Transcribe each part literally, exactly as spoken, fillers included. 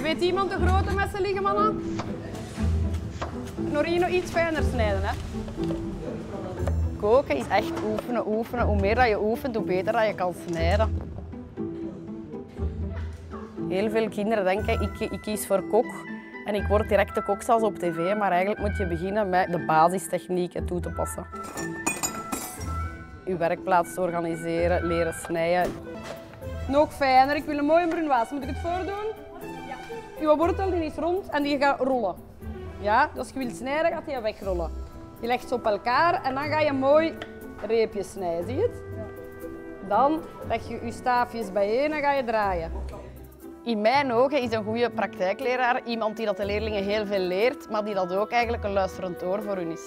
Weet iemand de grote messen liggen, mannen? Norino iets fijner snijden, hè? Koken is echt oefenen, oefenen. Hoe meer dat je oefent, hoe beter dat je kan snijden. Heel veel kinderen denken, ik, ik kies voor kok en ik word direct de kok zoals op tv, maar eigenlijk moet je beginnen met de basistechnieken toe te passen. Je werkplaats te organiseren, leren snijden. Nog fijner, ik wil een mooie bruinwaas. Moet ik het voordoen? Ja. Je wortel die is rond en die gaat rollen. Ja, dus als je wilt snijden, gaat die wegrollen. Je legt ze op elkaar en dan ga je mooi reepjes snijden, zie je het? Dan leg je je staafjes bijeen en ga je draaien. In mijn ogen is een goede praktijkleraar iemand die dat de leerlingen heel veel leert, maar die dat ook eigenlijk een luisterend oor voor hun is.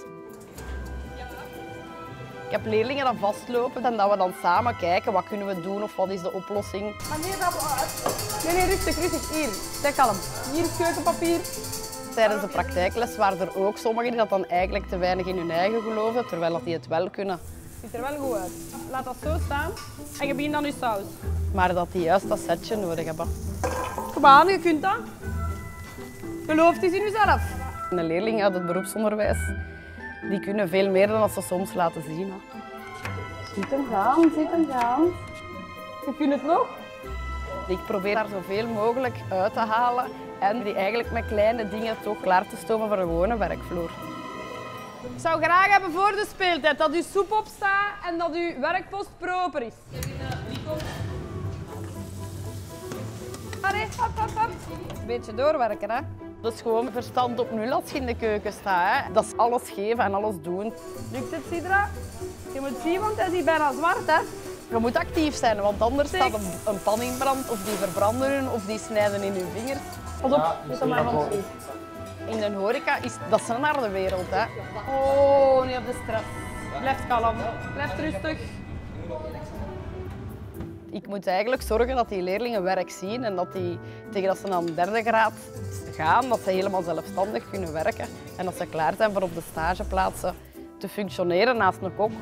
Ik heb leerlingen dat vastlopen en dat we dan samen kijken wat kunnen we doen of wat is de oplossing. Wanneer dat we... Nee, nee, rustig, rustig. Hier, zeg kalm. Hier is keukenpapier. Tijdens de praktijkles waren er ook sommigen die dat dan eigenlijk te weinig in hun eigen geloofden, terwijl dat die het wel kunnen. Ziet er wel goed uit. Laat dat zo staan en je begint dan je saus. Maar dat die juist dat setje nodig hebben. Kom aan, je kunt dat. Geloof eens in jezelf. De leerlingen uit het beroepsonderwijs die kunnen veel meer dan als ze soms laten zien. Zit hem gaan, zit hem gaan. Je kunt het nog. Ik probeer daar zoveel mogelijk uit te halen en die eigenlijk met kleine dingen toch klaar te stomen voor een gewone werkvloer. Ik zou graag hebben voor de speeltijd dat uw soep opstaat en dat uw werkpost proper is. Allee, hop, hop, hop. Een beetje doorwerken, hè. Dat is gewoon verstand op nul als je in de keuken staat. Hè. Dat is alles geven en alles doen. Lukt het, Sidra? Je moet zien, want hij is hier bijna zwart, hè. Je moet actief zijn, want anders staat een, een pan in brand of die verbranden hun of die snijden in hun vingers. Pas op, zet hem maar van in de horeca is dat is een harde wereld, hè. Oh, niet op de stress. Blijf kalm, blijf rustig. Ik moet eigenlijk zorgen dat die leerlingen werk zien en dat die tegen dat ze naar een derde graad gaan, dat ze helemaal zelfstandig kunnen werken en dat ze klaar zijn voor op de stageplaatsen te functioneren naast een kok.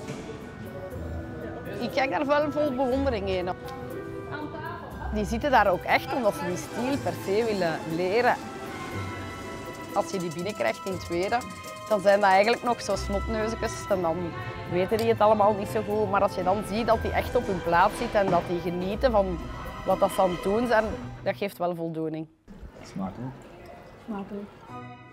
Ik kijk daar wel vol bewondering in. Die zitten daar ook echt omdat ze die stijl per se willen leren. Als je die binnenkrijgt in tweede, dan zijn dat eigenlijk nog zo snotneuzekes en dan weten die het allemaal niet zo goed. Maar als je dan ziet dat die echt op hun plaats zitten en dat die genieten van wat dat ze aan het doen zijn, dat geeft wel voldoening. Smakelijk. Smakelijk.